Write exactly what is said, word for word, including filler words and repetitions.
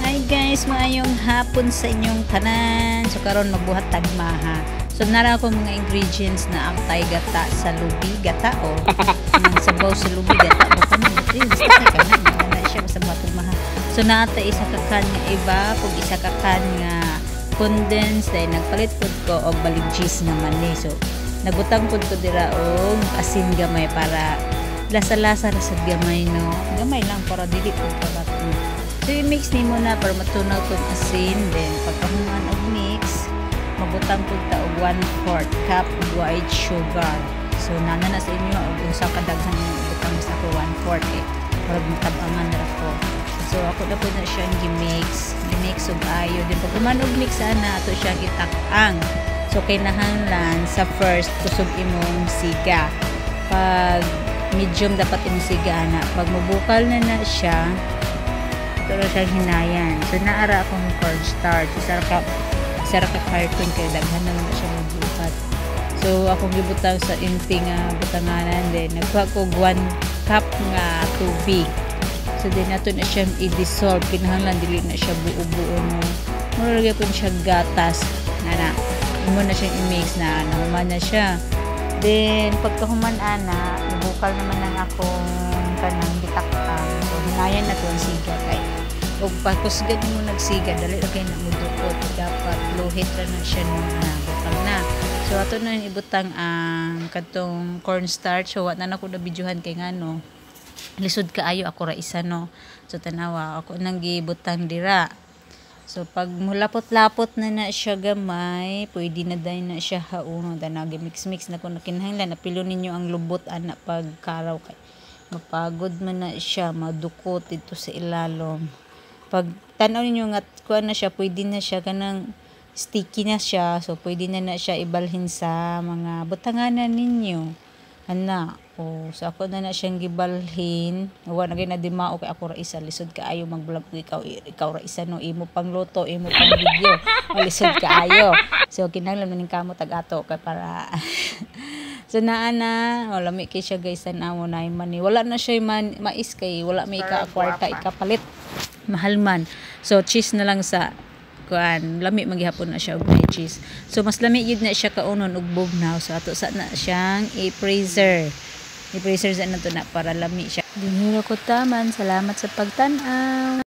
Hi guys, maayong hapon sa inyong tanan. So karon magbuhat tagmaha. So nara ko mga ingredients na aktay gata sa lubi gata o nang sabaw sa lubi gata mo pa man dito basta kay kana na siya basta buhat tagmaha. So naata isa ka kan nga iba pug isa ka kan nga condensed dahil nagpalit pud ko og balig cheese naman ni. So nagutang pud ko dira og asin gamay para lasa-lasa ra sa gamay no. Gamay lang para dili pud kabat mo. So, i-mix ni mo na para matunaw itong asin. Then, pagkahuman og mix, mabutang po ta og one fourth cup white sugar. So, nana na sa inyo, og unsa kadaghan yung butang sa ako one fourth eh. Para matabangan na ko. So, ako na po na siyang gi-mix. Gi-mix og ayo. Then, pagkahuman og mix, ana, ito siyang itakang. So, kinahanglan sa first, kusog imong siga. Pag medium dapat imong siga, ana. Pag mabukal na na siya, pero siyang hinayan. So, naara akong cornstarch. Isa ka, isa ka carton kaya daghan na naman siya magbuhat. So, akong gibutang sa inting nga uh, butanganan. Then, nagkuha ko one cup nga tubig. So, then nato na siyang i-dissolve. Kinahanglan, dili na siya buo-buo mo. Maragay ko siya gatas. Nana, imo na siyang i-mix na nahuman na siya. Then, pagkahuman ana, nabukal naman ang akong kanang bitakang. So, hinayan na ito ang siga kay o pagkusgan mo nagsiga dali lagay na mo dukot dapat lohit ra na siya nung na bukal na. So ato na ibutang ang katong cornstarch. So wa na nako na bidyuhan kay ngano lisod kaayo ako ra isa no. So tanawa ako nang gibutang dira. So pag mulapot-lapot na na siya gamay, pwede na dai na siya hauno danag mix-mix na ko na kinahanglan napilo ninyo ang lubot ana pag karaw kay mapagod man na siya madukot dito sa ilalom. Pag tanaw ninyo nga kuan na siya, pwede na siya kanang sticky na siya. So pwede na na siya ibalhin sa mga butanganan ninyo. Ana, o so ako na na siyang gibalhin. Wa na gyud na dimao kay ako ra isa lisod kaayo mag-vlog ikaw ikaw ra isa no imo pang luto, imo pang video. Lisod kaayo. So kinahanglan man ning kamo tag-ato kay para so naa na, wala mi kay siya guys tanaw na man ni. Wala na siya man mais kay wala mi ka kwarta ikapalit. Mahal man. So cheese na lang sa kuan, lami maghihapon na siya og may cheese. So mas lami gyud na siya kaunon og bugnaw. So ato sa na siyang i-freezer. I-freezer sa nato na para lami siya. Dinhira ko taman. Salamat sa pagtan-aw.